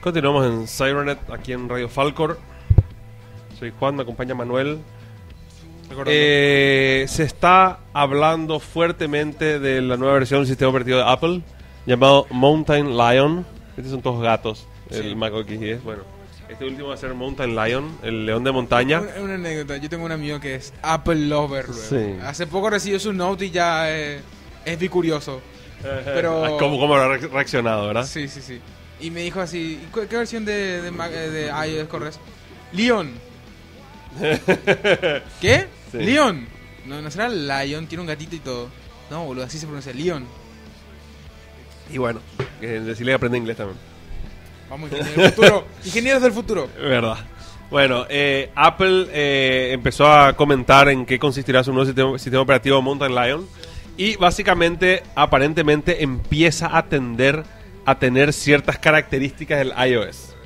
Continuamos en Cybernet, aquí en Radio Falcor. Soy Juan, me acompaña Manuel. Se está hablando fuertemente de la nueva versión del sistema operativo de Apple llamado Mountain Lion. Estos son todos gatos, el Mac OS X. Bueno, este último va a ser Mountain Lion, el león de montaña. Una anécdota, yo tengo un amigo que es Apple Lover. Sí. Hace poco recibió su Note y ya es bicurioso. Pero ¿Cómo habrá reaccionado, verdad? Sí. Y me dijo así, ¿qué versión de iOS corres? Leon. ¿Qué? Sí. Leon. No será Lion, tiene un gatito y todo. No, boludo, así se pronuncia, Leon. Y bueno, decirle que aprende inglés también. Vamos, ingenieros del futuro. Ingenieros del futuro. Verdad. Bueno, Apple empezó a comentar en qué consistirá su nuevo sistema operativo Mountain Lion. Y básicamente, aparentemente, empieza a tender a tener ciertas características del iOS.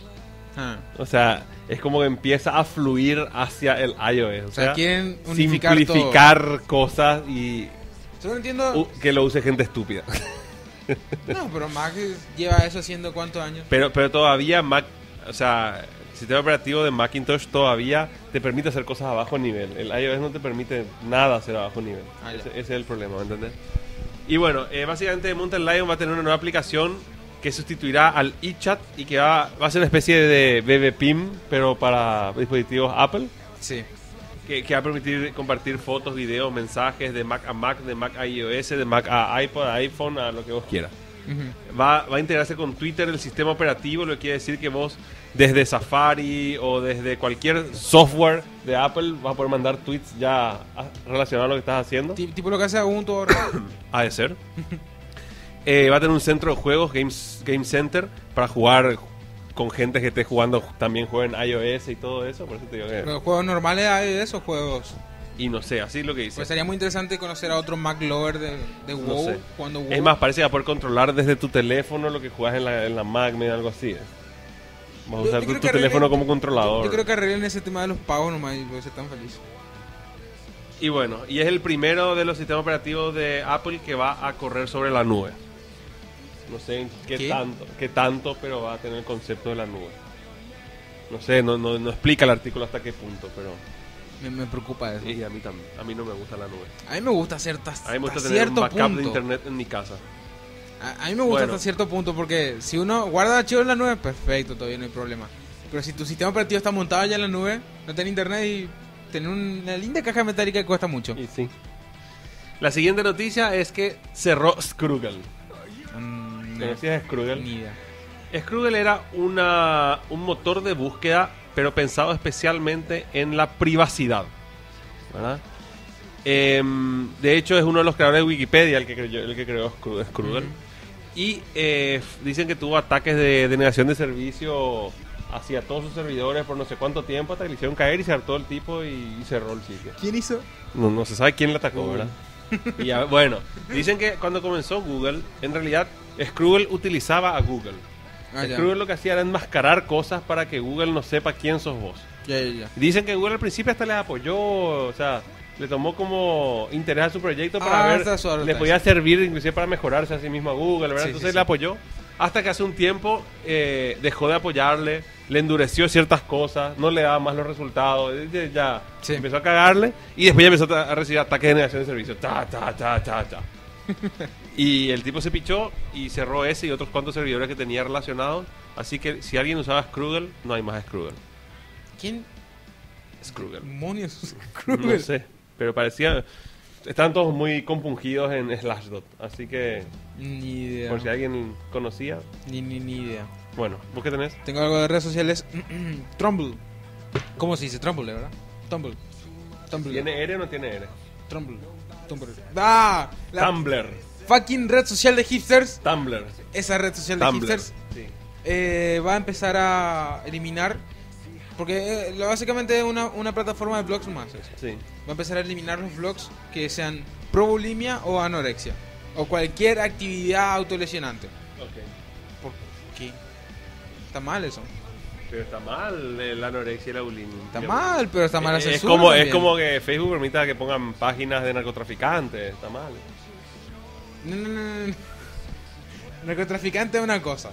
O sea, es como que empieza a fluir hacia el iOS. O sea, quieren unificar simplificar cosas y solo entiendo que lo use gente estúpida. No, pero Mac lleva eso haciendo ¿cuántos años? Pero todavía Mac, o sea, el sistema operativo de Macintosh todavía te permite hacer cosas a bajo nivel. El iOS no te permite nada hacer a bajo nivel. Ese es el problema, ¿me entiendes? Y bueno, básicamente Mountain Lion va a tener una nueva aplicación que sustituirá al iChat y que va a ser una especie de BBPIM, pero para dispositivos Apple. Sí. Que va a permitir compartir fotos, videos, mensajes de Mac a Mac, de Mac a iOS, de Mac a iPod, a iPhone, a lo que vos quieras. Va a integrarse con Twitter el sistema operativo, lo que quiere decir que vos desde Safari o desde cualquier software de Apple vas a poder mandar tweets ya relacionados a lo que estás haciendo. Tipo lo que hace Ubuntu ahora. Ha de ser. Va a tener un centro de juegos, Game Center, para jugar con gente que esté jugando, también jueguen iOS y todo eso. Por eso te digo que... ¿Pero juegos normales hay de esos juegos? Y no sé, así es lo que dice. Pues sería muy interesante conocer a otro Mac lover de WoW, No sé. jugando WoW. Es más, parece que va a poder controlar desde tu teléfono lo que juegas en la Mac, algo así. Vas a usar tu teléfono como controlador. Yo creo que arreglen ese tema de los pagos nomás y voy a ser tan feliz. Y bueno, y es el primero de los sistemas operativos de Apple que va a correr sobre la nube. No sé en qué tanto, pero va a tener el concepto de la nube. No sé, no explica el artículo hasta qué punto, pero... Me preocupa eso. Y a mí también. A mí no me gusta la nube. A mí me gusta hacer A mí me gusta tener un backup de internet en mi casa. A mí me gusta hasta cierto punto porque si uno guarda archivos en la nube, perfecto, todavía no hay problema. Pero si tu sistema operativo está montado ya en la nube, no tenés internet y tener una linda caja metálica que cuesta mucho. Y sí. La siguiente noticia es que cerró Scroogle. ¿Conocías Scroogle? Ni idea. Scroogle era un motor de búsqueda, pero pensado especialmente en la privacidad, ¿verdad? De hecho, es uno de los creadores de Wikipedia el que creó Scroogle. Y dicen que tuvo ataques de denegación de servicio hacia todos sus servidores por no sé cuánto tiempo, hasta que le hicieron caer y se hartó el tipo y cerró el sitio. ¿Quién hizo? No se sabe quién le atacó, ¿verdad? Y ya, bueno, dicen que cuando comenzó Google, en realidad Scroogle utilizaba a Google. Scroogle lo que hacía era enmascarar cosas para que Google no sepa quién sos vos. Ya. Dicen que Google al principio hasta les apoyó, o sea, le tomó como interés a su proyecto para ver, le podía servir inclusive para mejorarse a sí mismo a Google, ¿verdad? Entonces le apoyó, hasta que hace un tiempo dejó de apoyarle, le endureció ciertas cosas, no le daba más los resultados, ya empezó a cagarle y después ya empezó a recibir ataques de denegación de servicio. Y el tipo se pichó y cerró ese y otros cuantos servidores que tenía relacionados. Así que si alguien usaba Scroogle, no hay más Scroogle. ¿Quién? Scroogle. Demonios, Scroogle. No sé, pero parecía... Estaban todos muy compungidos en Slashdot. Así que... Ni idea. Por si alguien conocía. Ni idea. Bueno, ¿vos qué tenés? Tengo algo de redes sociales. Trumble. ¿Cómo se dice? Trumble, ¿verdad? Tumble. ¿Tiene R o no tiene R? Tumblr. Tumblr. Fucking red social de hipsters. Tumblr. Esa red social de hipsters va a empezar a eliminar, porque básicamente es una plataforma de blogs más. Sí. Va a empezar a eliminar los blogs que sean pro bulimia o anorexia o cualquier actividad autolesionante. ¿Por qué? Está mal eso. Pero está mal la anorexia y la bulimia. Está mal, pero está mal la censura. Es como que Facebook permita que pongan páginas de narcotraficantes. Está mal. No. Narcotraficante es una cosa.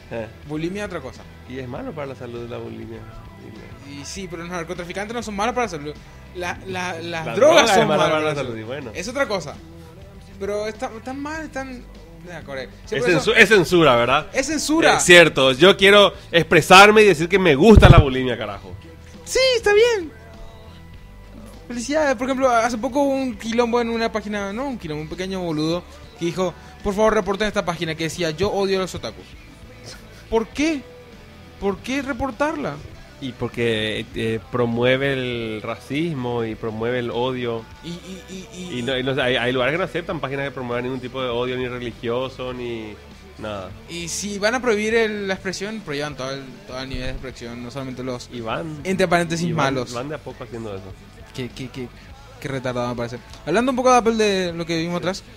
Bulimia es otra cosa. Y es malo para la salud la bulimia. Y sí, pero los narcotraficantes no son malos para la salud. Las La drogas droga son es mala malas para la salud, y bueno. Es otra cosa. Pero están mal, están... Ya, correcto. Sí, Es censura, ¿verdad? Es censura. Cierto, yo quiero expresarme y decir que me gusta la bulimia, carajo. Sí, está bien. Felicidades. Por ejemplo, hace poco hubo un quilombo en una página, no un quilombo, un pequeño boludo que dijo, por favor reporten esta página que decía, yo odio a los otakus. ¿Por qué? ¿Por qué reportarla? Y porque promueve el racismo y promueve el odio. Y hay lugares que no aceptan páginas que promuevan ningún tipo de odio, ni religioso, ni nada. Y si van a prohibir la expresión, prohíban todo el nivel de expresión, no solamente los, entre paréntesis, malos. Van de a poco haciendo eso. Qué retardado me parece. Hablando un poco de Apple, de lo que vimos atrás,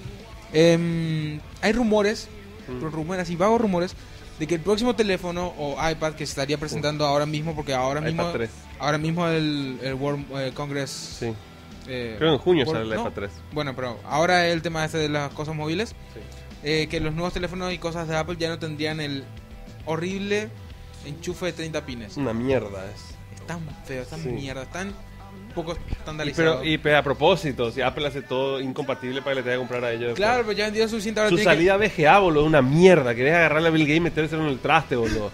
hay rumores, así vagos rumores, de que el próximo teléfono o iPad que se estaría presentando ahora mismo, porque ahora mismo el World Congress... Sí. Creo que en junio sale el iPad 3. Bueno, pero ahora el tema de las cosas móviles, que los nuevos teléfonos y cosas de Apple ya no tendrían el horrible enchufe de 30 pines. Una mierda es. Es tan feo, es tan mierda, es tan poco estandarizado. Pero a propósito, si Apple hace todo incompatible para que le tenga que comprar a ellos. Claro, pero ya vendió suficiente. Ahora su salida VGA, boludo, una mierda. Querés agarrarle a Bill Gates y metérselo en el traste, boludo.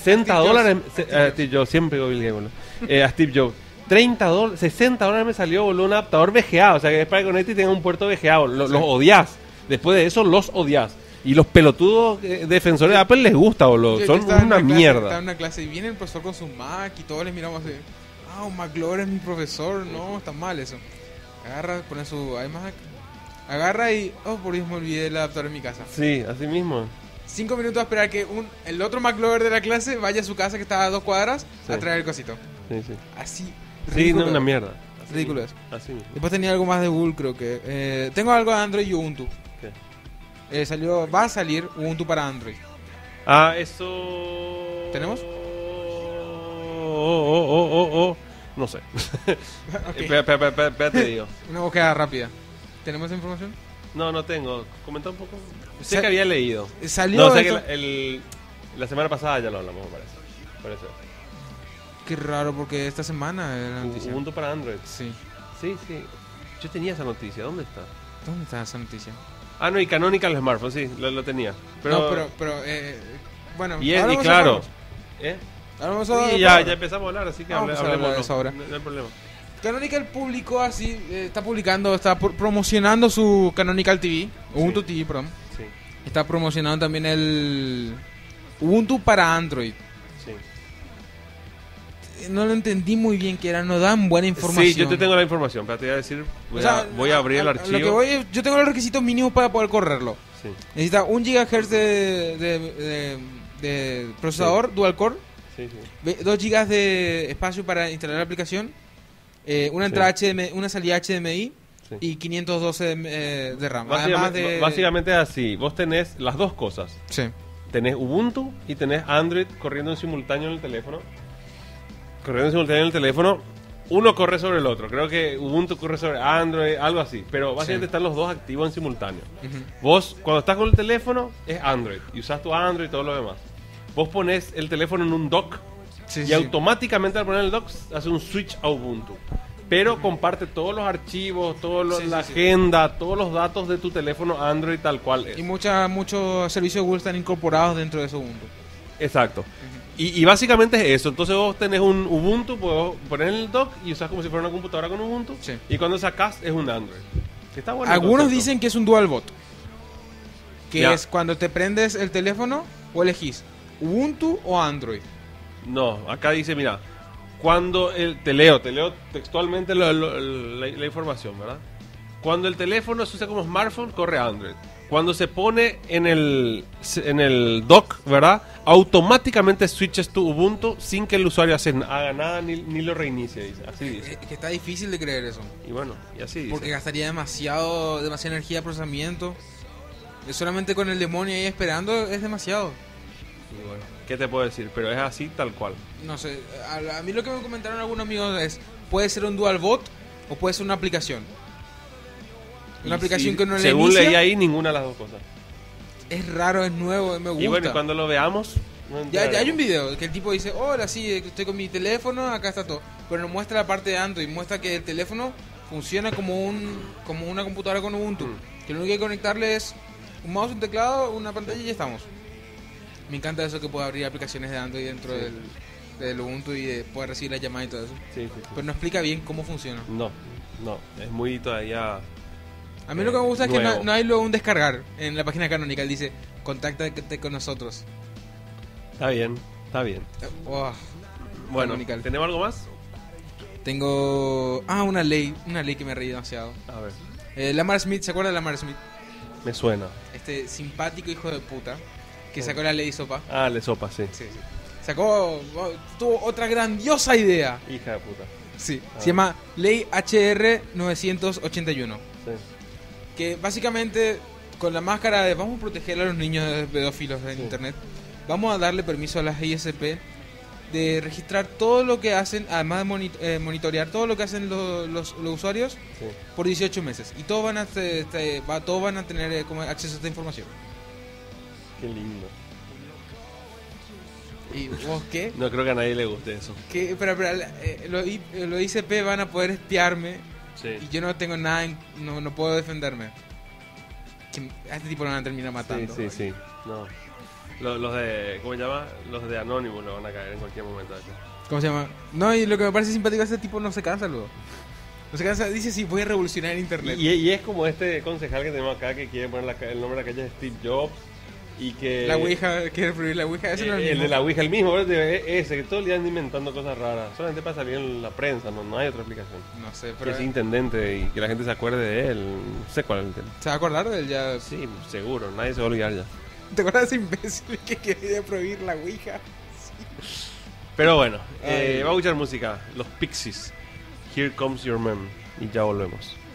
$60. Yo siempre digo Bill Gates, boludo. A Steve Jobs. $30, $60 me salió, boludo, un adaptador VGA. O sea, que es para que conecte y tenga un puerto VGA. Los odias. Después de eso, los odias. Y los pelotudos defensores de Apple les gusta, boludo. Son una mierda. Está en una clase y viene el profesor con su Mac y todos les miramos así. Un McLaurin es mi profesor. No, está mal eso. Agarra, pone su iMac. Agarra y... Oh, por Dios, me olvidé el adaptador en mi casa. Sí, así mismo. 5 minutos a esperar que el otro McLaurin de la clase vaya a su casa que está a 2 cuadras a traer el cosito. Sí. Así. Sí, no, una mierda. Ridículo eso. Así mismo. Después tenía algo más de Google, creo que... tengo algo de Android y Ubuntu. ¿Qué? Va a salir Ubuntu para Android. Ah, eso... ¿Tenemos? No sé. Okay. Espérate, digo. Una búsqueda rápida. ¿Tenemos esa información? No tengo. Comenta un poco. Sé que había leído. Salió. No, sé que la semana pasada ya lo hablamos, me parece. Por eso. Qué raro, porque esta semana era la noticia. Ubuntu para Android. Sí. Yo tenía esa noticia. ¿Dónde está? ¿Dónde está esa noticia? Ah, no, y Canonical Smartphone, sí, lo tenía. Pero bueno, y claro. Ya empezamos a hablar, así que hablemos de eso ahora. No hay problema. Canonical publicó así, está promocionando su Canonical TV, Ubuntu TV, perdón. Sí. Está promocionando también el Ubuntu para Android. Sí. No lo entendí muy bien qué era, no dan buena información. Sí, yo te tengo la información, pero te voy a decir, voy a abrir el archivo. Yo tengo los requisitos mínimos para poder correrlo. Sí. Necesita 1 GHz de procesador dual core. Sí. 2 GB de espacio para instalar la aplicación, una entrada HDMI, una salida HDMI y 512 de RAM. Básicamente es así, vos tenés las dos cosas. Sí. Tenés Ubuntu y tenés Android corriendo en simultáneo en el teléfono. Uno corre sobre el otro. Creo que Ubuntu corre sobre Android, algo así. Pero básicamente están los dos activos en simultáneo. Vos, cuando estás con el teléfono, es Android. Y usás tu Android y todo lo demás. Vos pones el teléfono en un dock y automáticamente al poner el dock hace un switch a Ubuntu. Pero comparte todos los archivos, la agenda, todos los datos de tu teléfono Android tal cual es. Y muchos servicios de Google están incorporados dentro de ese Ubuntu. Exacto. Y básicamente es eso. Entonces vos tenés un Ubuntu, puedes poner en el dock y usás como si fuera una computadora con Ubuntu. Sí. Y cuando sacás es un Android. Está bueno. Algunos dicen que es un dual boot. Que es cuando te prendes el teléfono o elegís Ubuntu o Android. No, acá dice, mira, cuando te leo textualmente la información, ¿verdad? Cuando el teléfono se usa como smartphone, corre Android. Cuando se pone en el dock, ¿verdad? Automáticamente switches tu Ubuntu sin que el usuario haga nada ni lo reinicie, dice. Así dice. Que está difícil de creer eso. Y bueno, y así dice. Porque gastaría demasiada energía de procesamiento. Solamente con el demonio ahí esperando es demasiado. Y bueno, ¿qué te puedo decir? Pero es así tal cual. No sé, a mí lo que me comentaron algunos amigos es, puede ser un dual bot o puede ser una aplicación. Una aplicación que no le según leí ahí, ninguna de las dos cosas. Es raro, es nuevo, me gusta. Y bueno, cuando lo veamos, No Ya hay entraremos. un video que el tipo dice, hola, sí, estoy con mi teléfono, acá está todo. Pero nos muestra la parte de Android, muestra que el teléfono funciona como una computadora con Ubuntu. Que lo único que hay que conectarle es un mouse, un teclado, una pantalla y ya estamos. Me encanta eso que puede abrir aplicaciones de Android dentro Sí. del Ubuntu y de poder recibir las llamadas y todo eso. Sí, sí, sí. Pero no explica bien cómo funciona. No, es muy todavía... A mí lo que me gusta es que nuevo. no hay luego un descargar en la página canónica. Él dice, contáctate con nosotros. Está bien, está bien. Oh, Bueno, Canonical. ¿tenemos algo más? tengo... Ah, una ley que me reí demasiado. A ver, Lamar Smith, ¿se acuerda de Lamar Smith? me suena. Este simpático hijo de puta que Sí. sacó la ley sopa. Ah, le sopa, sí. Sí, sí. Tuvo otra grandiosa idea. Hija de puta. Sí. Ah. Se llama Ley HR 981. Sí. Que básicamente con la máscara de vamos a proteger a los niños de pedófilos en Sí. internet, vamos a darle permiso a las ISP de registrar todo lo que hacen, además de monitorear todo lo que hacen los usuarios Sí. por 18 meses. Y todos van a, todos van a tener como acceso a esta información. Qué lindo. ¿Y vos qué? No creo que a nadie le guste eso. ¿Qué? Espera, los ICP van a poder espiarme Sí. y yo no tengo nada, no puedo defenderme. A este tipo lo van a terminar matando. Sí, sí, sí. No. Los de... ¿Cómo se llama? Los de Anonymous lo van a caer en cualquier momento. ¿Cómo se llama? No, y lo que me parece simpático es que este tipo no se cansa luego. No se cansa, dice sí, voy a revolucionar el internet. Y es como este concejal que tenemos acá que quiere poner el nombre de la calle de Steve Jobs y que... La Ouija, quiere prohibir la Ouija, eso no es el lo mismo. de la Ouija, el mismo, ¿verdad? Ese, que todo el día anda inventando cosas raras. Solamente para salir en la prensa, no hay otra explicación. No sé, Que pero es intendente y que la gente se acuerde de él. No sé cuál es el tema. se va a acordar de él ya. Sí, seguro, nadie se va a olvidar ya. ¿Te acuerdas de ese imbécil que quería prohibir la Ouija? Pero bueno, Ay. vamos a escuchar música. Los Pixies. Here Comes Your Man. Y ya volvemos.